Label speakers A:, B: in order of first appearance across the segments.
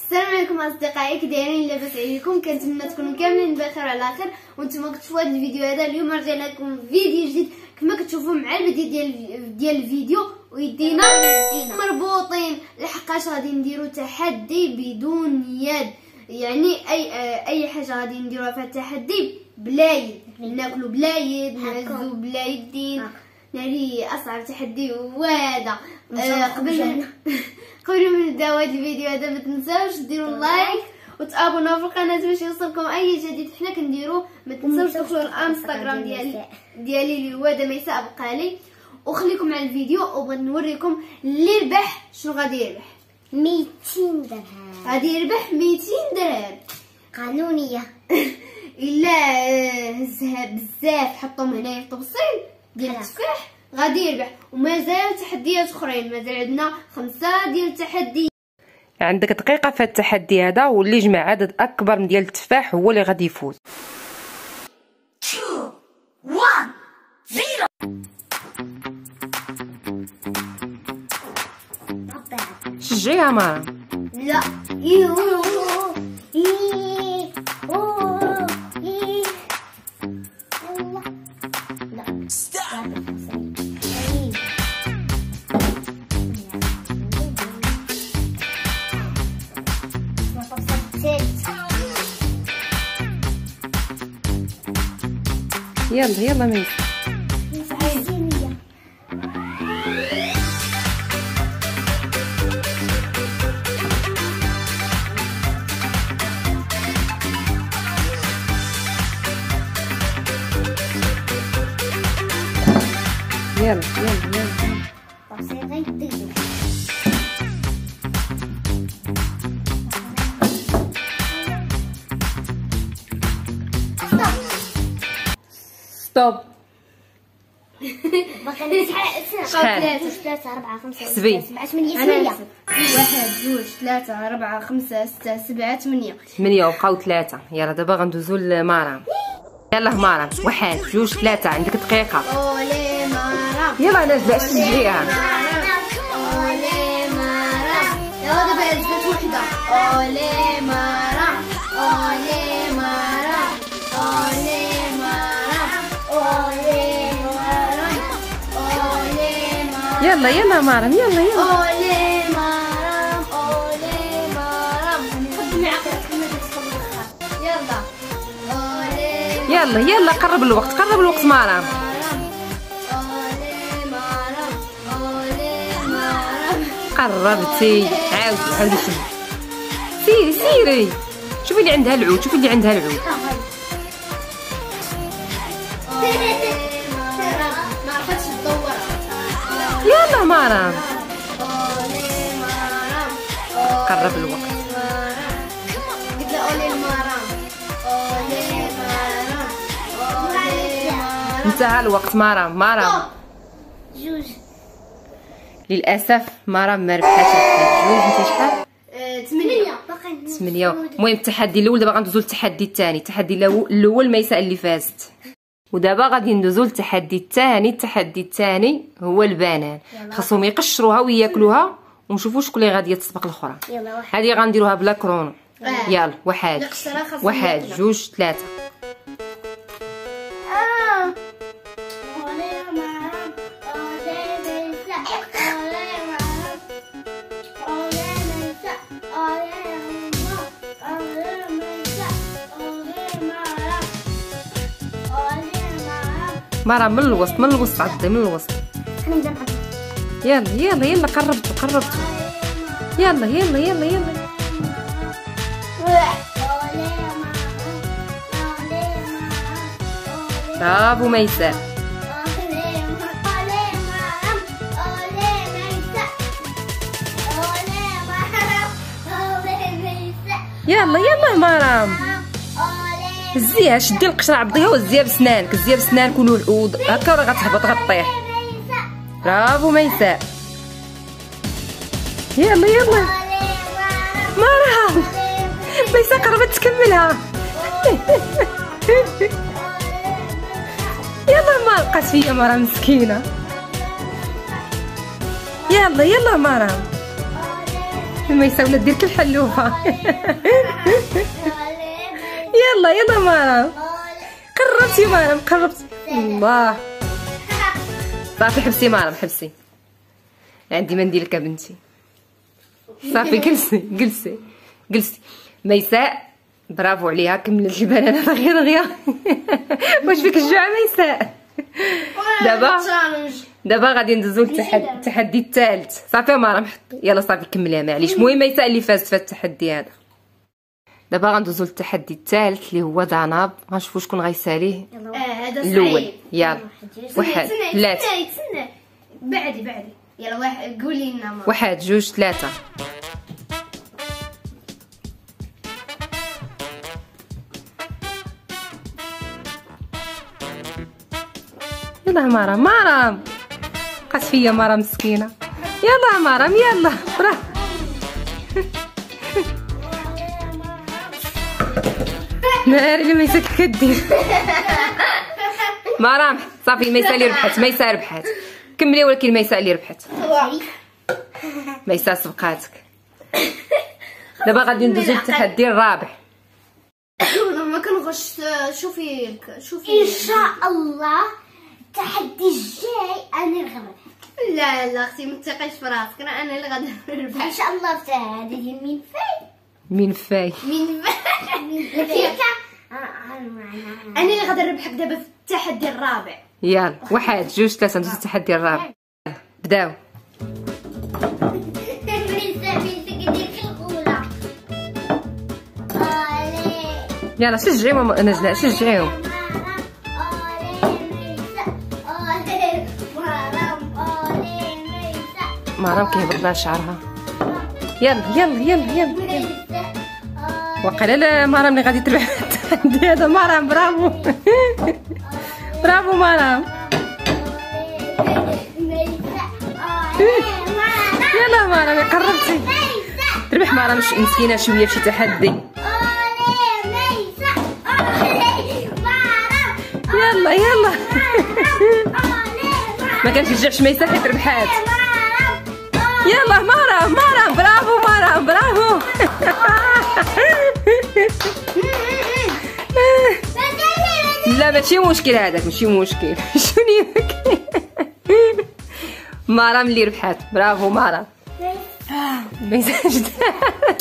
A: السلام عليكم اصدقائي، كي دايرين؟ لاباس عليكم؟ كنتمنى تكونوا كاملين بخير وعلى خير. وانتم كتشوفوا هذا الفيديو هذا. اليوم رجعنا لكم فيديو جديد كما كتشوفوا مع البدايه ديال الفيديو، ويدينا مربوطين لحقاش غادي نديروا تحدي بدون يد. يعني اي حاجه غادي نديروها فيها التحدي بلا يد، ناكلوا بلا يد، نهزوا بلا يدين. يعني اصعب تحدي هو هذا. قبل ما نبداو هذا الفيديو هذا ما تنساوش ديروا لايك وتابوناو في القناه باش يوصلكم اي جديد حنا كنديرو. ما تنساوش تدخلوا الانستغرام ديالي اللي هو دميساء بقالي. وخليكم مع الفيديو وبغيت نوريكم اللي ربح شنو غادي يربح.
B: 200 درهم
A: غادي يربح 200 درهم
B: قانونيه.
A: الا هزها بزاف حطهم هنايا في التبصيل ديال التفاح غادي يربح. ومازال تحديات اخرين، مازال عندنا 5 ديال التحديات.
C: عندك دقيقه في التحدي هذا، واللي يجمع عدد اكبر من ديال التفاح هو اللي غادي يفوز.
B: 2 1 0.
C: شجعيها مارا.
A: لا
C: يلا يلا ميس. يلا يلا يلا. ستوب.
B: باقي
C: شحال؟
B: 3 4 5
C: حسبي.
B: 7 8
A: 1 2 3 4 5 6 7 8
C: 8 وبقاو 3. يلا دابا غندوزو لمارام. يلا مرام. 1 2 3 عندك دقيقه.
A: اولي مرام.
C: يلا نازله شجعيها.
A: اولي مرام. يلا دابا زدت وحده. اولي مرام. اولي مرام. اولي مرام. اولي مرام. اولي مرام.
C: يلا يلا مرام يلا يلا.
A: اولي مرام. اولي مرام. خدي عقلك كما تتصور. يلا
C: يلا يلا قرب الوقت قرب الوقت مرام. قربتي. عاودي سيري سيري. شوفي اللي عندها العود، شوفي اللي عندها العود. يلا مرام قرب الوقت. انتهى الوقت مرام.
B: جوج.
C: للاسف مرام ما ربحاتش. جوج. انت شحال؟
A: 8.
C: 8. المهم التحدي الاول دابا غندوزو للتحدي الثاني. التحدي الاول ميساء اللي فازت، ودابا غادي ندوزو للتحدي الثاني. التحدي الثاني هو البنان. خاصهم يقشروها وياكلوها ونشوفوا شكون اللي غادي تسبق الاخرى. هذه غنديروها بلا كرونو. يلا 1 1 2 3. مرام من الوسط عضي من الوسط. يلا يلا يلا قربتوا. يلا يلا يلا يلا. برافو ميساء. يلا يلا مرام. هزيها شدي القشره عبطيها وهزيها بسنانك. هزيها بسنانك هكا راه غتهبط غطيح. برافو ميساء. يلا يلا مرام. ميساء قربت تكملها. يلا ما لقات فيا مرام مسكينه. يلا يلا مرام. ميسا ولا دير الحلوفه. يلا يلا مرام قربتي مرام قربتي. الله صافي حبسي مرام حبسي. عندي منديلك بنتي. صافي جلسي ميساء برافو عليها كملت البنانه غير واش فيك الجوع ميساء؟ دابا غادي ندوزو للتحدي الثالث. صافي مرام يلا صافي كمليها معليش. المهم ميساء اللي فازت في التحدي هذا. دابا غندوزو للتحدي الثالث اللي هو ضناب. غنشوفو شكون غيساليه.
A: هذا
C: الاول يلا واحد ثلاثة.
A: تسنى بعدي يلا واحد قولي لنا مرة.
C: 1 2 3. يلا مرام بقات فيا مرام مسكينه. يلا مرام يلا برافو. ناري اللي ميسا كدير. مرام صافي ميسا اللي ربحت. ميسا ربحت كملي ولكن ميسا اللي ربحت. ميسا سبقاتك. دابا غادي ندوزو للتحدي الرابع.
A: ما كنغش. شوفي
B: ان شاء الله التحدي الجاي انا الغلب.
A: لا اختي ما تثقيش في راسك. انا اللي غادي نربح
B: ان شاء الله. في هذه ديال
C: مين فاي
A: انا اللي غادي نربحك دابا في التحدي الرابع.
C: يلا 1 2 3 ندوزو للتحدي الرابع. بداو. يلا شجعيهم نجلاء شجعيهم. مرام كيهبط لها شعرها. يلا وقيلا لا مرام اللي غادي تربح التحدي هذا. مرام برافو برافو مرام. يلا مرام قربتي تربح مرام مسكينه شويه في شي تحدي. يلا ما كنشجعش ميسا حيت ربحات. يلا مرام برافو مرام برافو. لا ماشي مشكل هذاك ماشي مشكل. شنو مرام اللي ربحات. برافو مرام. ميسا جدات.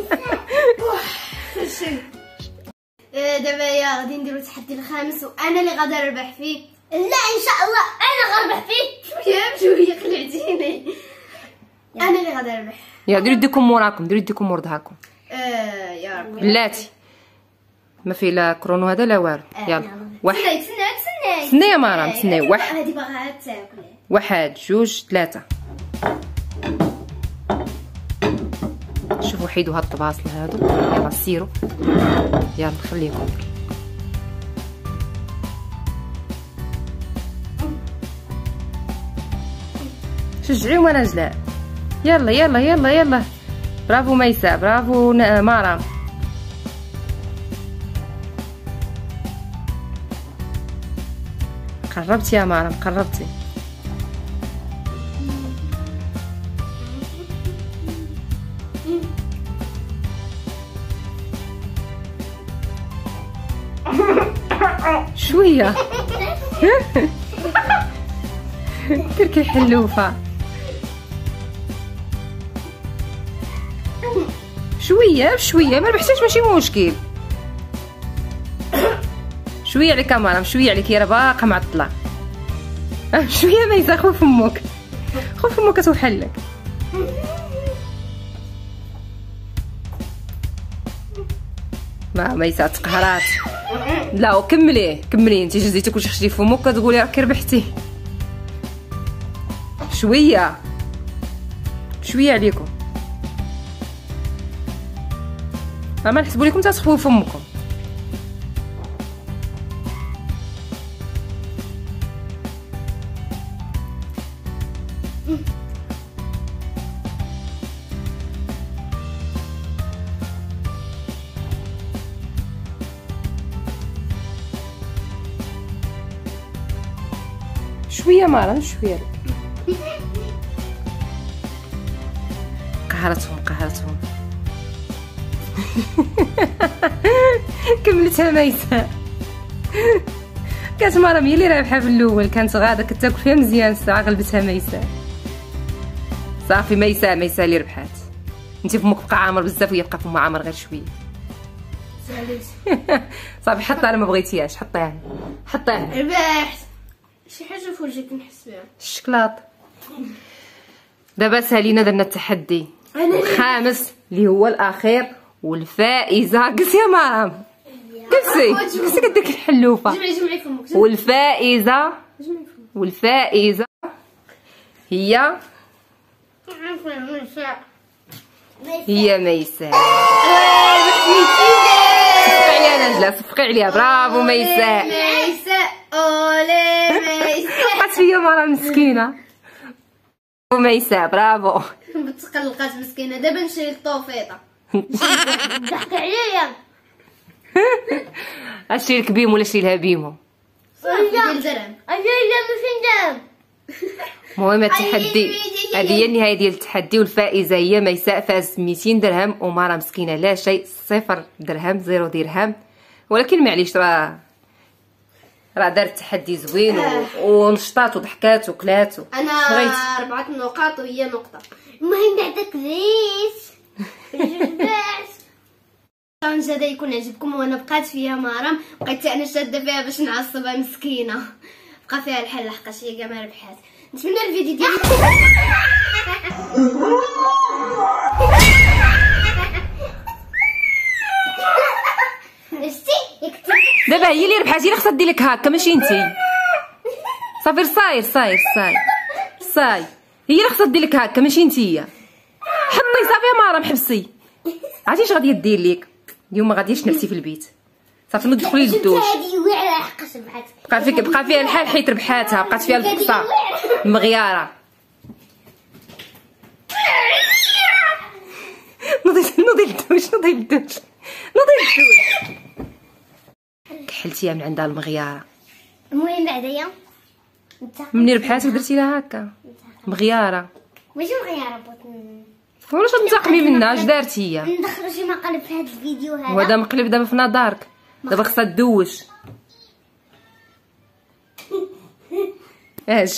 A: دابا يا غادي نديرو التحدي الخامس وانا اللي غادي نربح فيه.
B: لا ان شاء الله انا غنربح فيه.
A: شويه خلعتيني. انا اللي غادي نربح.
C: يا ديروا يديكم موراكم ديروا يديكم مور ظهركم.
A: يا ربي
C: بلاتي ما في لا كرونو هذا لا والو. يلا تسنى يا مرام تسنى.
A: هادي باغا تاكل.
C: 1 2 3. شوفوا حيدوا هاد الطباصل هادو. يلا سيروا يلا خليكم. شجعيهم انا جلاء. يلا برافو ميساء برافو مرام. قربتي يا مرام قربتي. شويه تركي حلوفه. شويه ما ربحتيش ماشي مشكل. شويه عليك يا مرام شويه عليك راه باقا معطله. شويه ميسا خوف امك كتوحل لك. ما ميسا تقهرات. لا وكملي انت جزيتي كلشي خشتي في فمك كتقولي راكي ربحتي. شويه عليكم. ما نحسبوا لكم تتخفوا فمكم. شويه مرام شويه. قهرتهم اخرتهم. كملتها ميساء. كانت مرام هي اللي رابحه في الاول، كانت غاده كتاكل فيها مزيان، الساعه غلبتها ميساء. صافي ميساء اللي ربحات. انت فمك بقى عامر بزاف وهي بقى فمها عامر غير شويه. صافي حطها، انا ما بغيتيهاش، حطيها
A: ربحت شي حاجه في وجهك نحس بها
C: الشكلاط. دابا سالينا درنا التحدي الخامس اللي هو الاخير والفائزه. قلت يا مرام قلتي قدك الحلوفه.
A: جمعي فمك.
C: والفائزه هي ميساء. صفقي عليها نجلة، صفقي عليها. برافو ميساء.
A: اولي ميساء.
C: بقات فيا مرة مسكينة. ميساء برافو.
A: تقلقات مسكينة. دابا نشري الطوفيطة.
B: ضحكي عليا.
C: اشري لك بيمو ولا اشري لها بيمو؟
A: ديال درهم.
B: لا ماشي ندم.
C: المهم التحدي هذه هي النهايه ديال التحدي، والفائزه هي ميساء. فاز 200 درهم ومرا مسكينه لا شيء، 0 درهم 0 درهم. ولكن معليش راه دارت تحدي زوين ونشطات وضحكات وكلات.
A: انا 4 نقاط وهي نقطة.
B: المهم بعدك زيت.
A: الشالنج هذا يكون عجبكم، وانا بقات فيها مرام، بقيت انا شاده فيها باش نعصبها مسكينه، بقى فيها الحل لحقاش هي كاع ما ربحات. نتمنى الفيديو ديالي
C: دابا هي اللي ربحات، هي اللي خصها دير لك هكا ماشي انتي. صافي صاي هي اللي خصها دير لك هكا ماشي انتيا. حطي صافي يا مرام حبسي. عرفتي اش غادي دير لك اليوم؟ ما غاديش نعسي في البيت. صافي نوض دخلي للدوش.
B: هذه واعره حقاش ربحات.
C: بقى فيها الحال حيت ربحاتها، بقات فيها الفقصه مغياره. نوضي للدوش. كحلتيها من عندها المغياره.
B: المهم بعدايا
C: مني ربحات ودرتي لها هكا مغياره.
B: ماشي مغيره بطن.
C: ولاش تنتقمي منها؟ اش دارت هي؟
B: ندخلوا شي مقلب في هذا الفيديو هذا.
C: وهذا مقلب دابا في نظرك، دابا خصها تدوش. اش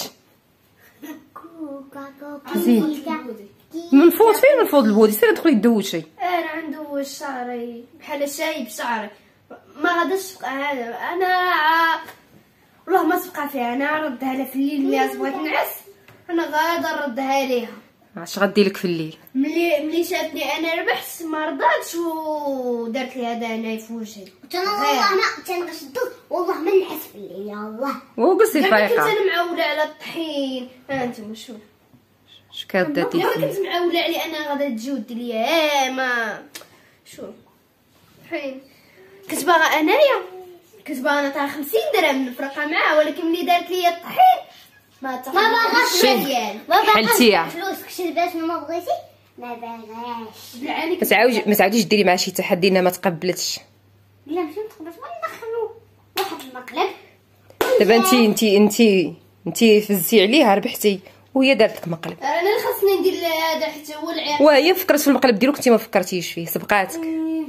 C: زين من فوق فين؟ من فوق البودي. سيري دخلي دوشي.
A: انا ندوش شعري بحال شاي بشعري، ما غاداش تبقى هذا. انا والله ما تبقى فيها. انا نردها لها في الليل ملي بغيت نعس، انا غادا نردها ليها.
C: اش غدير لك في الليل؟
A: ملي شافني انا ربحت ما رضاتش ودارت لي هذا انا في وجهي.
B: والله انا تنغشدو والله ما نعس في الليل. يا الله
C: وقصي
A: كنت
C: فايقه.
A: انا معوله على الطحين. انتم شوف
C: اش كداتي
A: يا كنت معوله علي انا غادا تجود ليا. ما شوف الحين كنت باغا انايا، كنت باغا نعطيها 50 درهم نفرقها معاها، ولكن ملي دارت لي الطحين ما
B: باغاش
A: مزيان.
C: حلتيها.
B: فلوسك شربات ما بغيتي ما باغاش.
C: ما تعاوديش ديري معها شي تحدي انها ما تقبلتش.
B: لا ماشي متقبلش، ندخلو واحد المقلب.
C: دابا انتي فزتي عليها ربحتي وهي دارت لك مقلب.
A: انا اللي خاصني ندير هذا حتى هو العيال.
C: وهي فكرت في المقلب ديالك انت ما فكرتيش فيه، سبقاتك.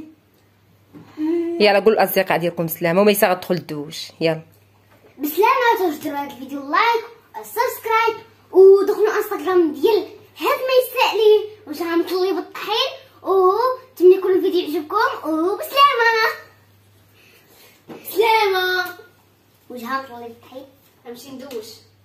C: يلا قول الاصدقاء ديالكم بسلامه وميساء غتدخل الدوش. يلا
B: بسلامة. ديروا هذا الفيديو لايك وسبسكرايب ودخلوا انستغرام ديال هاد ميساء لي واش غنطلي بالطحين. وتمنى يكون الفيديو يعجبكم وبسلامة.
A: سلامه.
B: واش غنطلي بالطحين.
A: نمشي ندوش.